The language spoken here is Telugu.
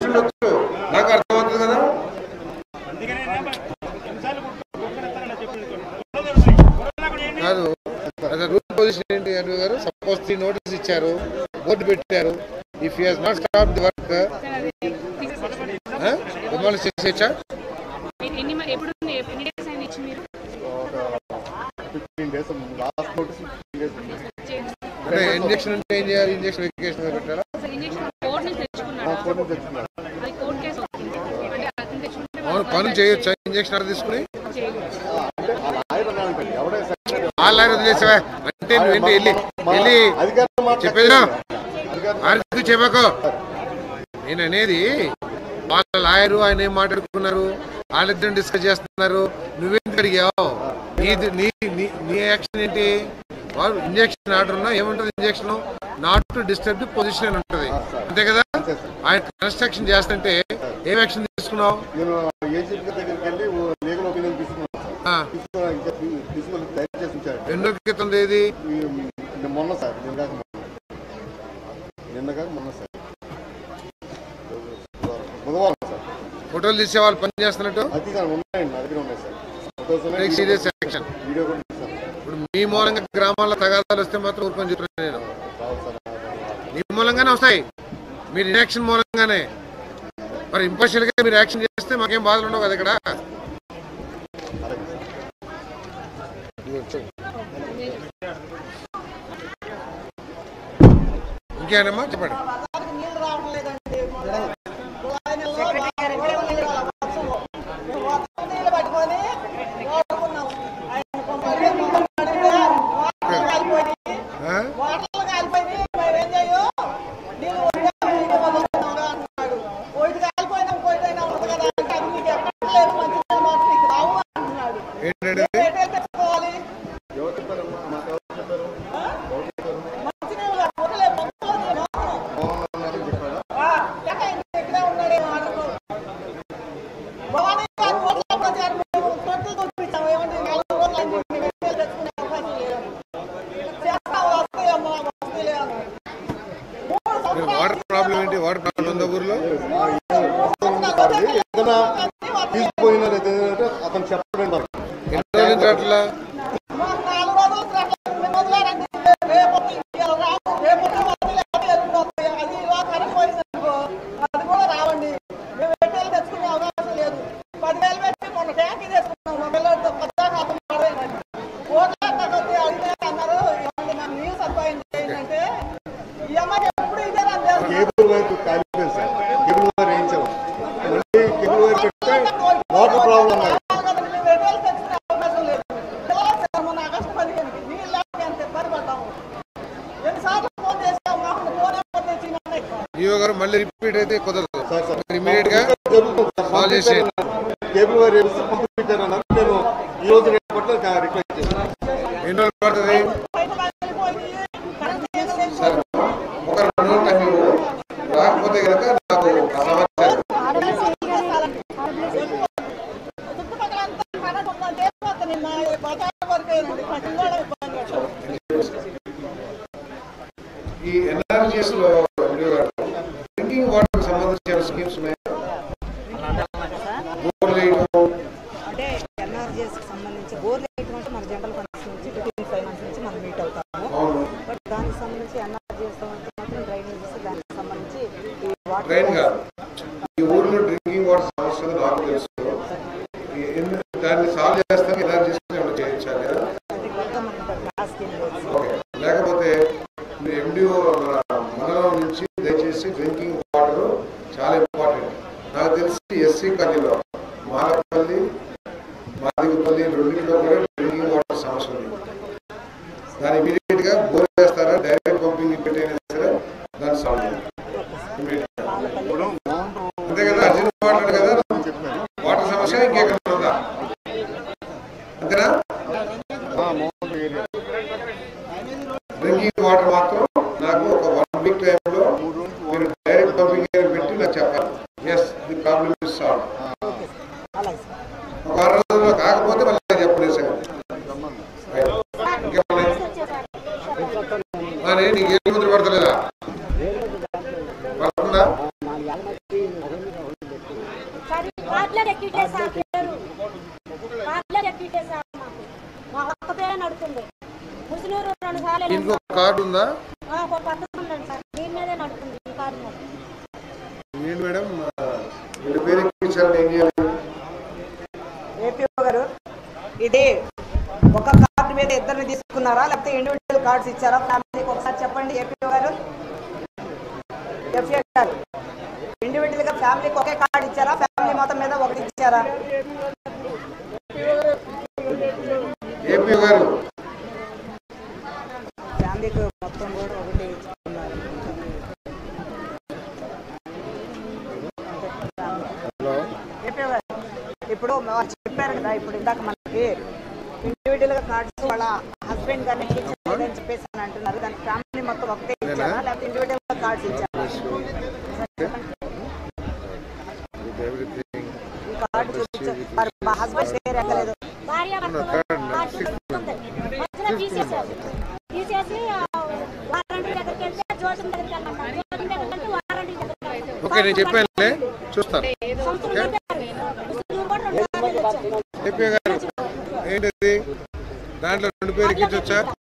ఉండొచ్చు, నాకు అర్థమవుతుంది కదా. కాదు రూల్ పొజిషన్ ఏంటి అను గారు? సపోజ్ 3 నోటీస్ ఇచ్చారు, బోర్డు పెట్టారు. If you has not stop the work demolish చేసేయచ్చా? అంటే ఇంజక్షన్ అంటే ఏం చేయాలి? ఇంజక్షన్ వెరిఫికేషన్ పెట్టాలా? పనులు చేయొచ్చా ఇంజక్షన్ అక్కడ తీసుకుని? లాయర్ వదిలేసావా అంటే నువ్వేంటి వెళ్ళి చెప్పేదిరా ఆర్గ్యూ చెప్పకో. నేను అనేది వాళ్ళ లాయరు ఆయన ఏం మాట్లాడుకున్నారు, వాళ్ళిద్దరు డిస్కస్ చేస్తున్నారు, నువ్వేంటి అడిగావు? నీ యాక్షన్ ఏంటి? వాళ్ళు ఇంజక్షన్ ఆర్డర్ ఉన్నా ఏముంటుంది? Injunction not to disturb the position అని ఉంటుంది, అంతే కదా? ఆయన కన్స్ట్రక్షన్ చేస్తుంటే ఏం యాక్షన్ తీసుకున్నావు? ఎన్ని రోజుల క్రితం ఇది? మొన్న సార్, మొన్న సార్ బుధవారం సార్. ఫోటోలు తీసే వాళ్ళు పని చేస్తున్నట్టు సీరియస్ యాక్షన్. ఇప్పుడు మీ మూలంగా గ్రామాల్లో తగాదాలు వస్తే మాత్రం ఊరుకొని చెప్తున్నాను నేను. మీ మూలంగానే వస్తాయి, మీరు ఇన్యాక్షన్ మూలంగానే. మరి ఇంపార్షియల్ గా మీరు యాక్షన్ చేస్తే మాకేం బాధలు ఉండవు కదా ఇక్కడ. ఇంకేనమ్మా చెప్పండి. వాటర్ ప్రాబ్లం ఏంటి? వాటర్ ప్రాబ్లం ఉందా ఊర్లో? అతను చెప్పడం ఎన్ని రోజుల నుంచి అట్లా? వాటర్ ప్రాబ్లం ఈవో గారు మళ్ళీ రిపీట్ అయితే కుదరదు, ఇమీడియట్ గా కాల్ చేసి కేబుల్ వైర్ పంపించారన్నారు. నేను ఈ రోజు రిక్వెస్ట్ చేశాను. ఎన్ని రోజులు పడుతుంది? సార్ ఒక 2 రోజులు టైం రాకపోతే కనుక నాకు సమాచారం. ఈ ఎన్ఆర్జీఎస్ లో డ్రింకింగ్ వాటర్ సంబంధించిన స్కీమ్స్ ఉన్నాయి. అంటే ఎన్ఆర్జీఎస్ సంబంధించి బోర్ లైట్ అంటే మన జనరల్ ఫండ్స్ నుంచి 15 ఫైనాన్స్ నుంచి మనం మీట్ అవుతాము. బట్ దానికి సంబంధించి ఎన్ఆర్జీఎస్ మాత్రం డ్రైనేజెస్ దానికి సంబంధించి డ్రైన్ కాదు. ఈ ఊర్లో డ్రింకింగ్ వాటర్ సమస్య నాకు తెలుసు. దాన్ని సాల్వ్ చేస్తాను ఎన్ఆర్జీఎస్ చేయించాలి కదా. లేకపోతే మీరు ఎండిఓ మండలం నుంచి దయచేసి డ్రింకింగ్ వాటర్ చాలా ఇంపార్టెంట్. నాకు తెలిసి ఎస్సీ కాలనీలో మాలపల్లి మాదిగపల్లి రెండింటిలో కూడా డ్రింకింగ్ వాటర్ సమస్య ఉంది. దాన్ని ఇమీడియట్ గా బోర్ చేస్తారా, డైరెక్ట్ పంపింగ్ పెట్టైనా సరే దాన్ని సాల్వ్ చేయాలి అంతే కదా. అర్జెంట్ వాటర్ కదా వాటర్ సమస్య ఇంకెక్కడ ఉందా? అంతేనా? డ్రింకింగ్ వాటర్ మాత్రం నాకు ఒక 1 వీక్ టైంలో మీరు డైరెక్ట్ పంపింగ్ పెట్టి నాకు చెప్పాలి. Yes the problem is solve. ఒక 6 రోజుల్లో కాకపోతే మళ్ళీ చెప్పండి సార్. నీకు ఏ ముద్ర పడతలేదా? పడుతుందా? అది కార్డులో ఎక్కిట్టేసారు పేరు కార్డులో ఎక్కిట్టేసారు మా ఒక్క పేరే నడుతుంది ముసునూరు 2 సార్లు ఇంకో కార్డు ఉందా ఒక పద్ధతి ఉందండి సార్ దీని మీదే నడుతుంది ఈ కార్డు మీద ఏంటి మేడం మీరు పేరు ఎక్కించాలని ఏం చేయాలి ఏపీఓ గారు ఇది ఒక కార్డు మీద ఇద్దరిని తీసుకున్నారా లేకపోతే ఇండివిజువల్ కార్డ్స్ ఇచ్చారా ఫ్యామిలీకి ఒకసారి చెప్పండి ఏపీఓ గారు ఎఫ్ఏ గారు ఇండివిజువల్ గా ఫ్యామిలీకి ఒకే కార్డు ఇచ్చారా ఫ్యామిలీ మొత్తం మీద ఒకటి ఇచ్చారా ఏపీఓ గారు ఫ్యామిలీకి మొత్తం కూడా ఒకటి ఇచ్చుకున్నారు ఏపీఓ గారు ఇప్పుడు వాళ్ళు చెప్పారు కదా ఇప్పుడు ఇందాక మనకి ఇండివిజువల్ గా కార్డ్స్ వాళ్ళ హస్బెండ్ గారిని ఇచ్చారని చెప్పేసి అని అంటున్నారు దానికి ఫ్యామిలీ మొత్తం ఒకటే ఇచ్చారా లేకపోతే ఇండివిజువల్ గా కార్డ్స్ ఇచ్చారా ఈ కార్డు చూపించారు మరి మా హస్బెండ్ పేరు ఎక్కలేదు భార్య తీసేసారు తీసేసి వారంటీ దగ్గరికి వెళ్తే జ్యోతం దగ్గరికి వెళ్ళమంటారు జ్యోతం దగ్గరికి వెళ్తే వారంటీ దగ్గరికి ఓకే నేను చెప్పానులే చూస్తాను ఏపీ గారు ఏంటిది దాంట్లో 2 పేరు ఎక్కించొచ్చా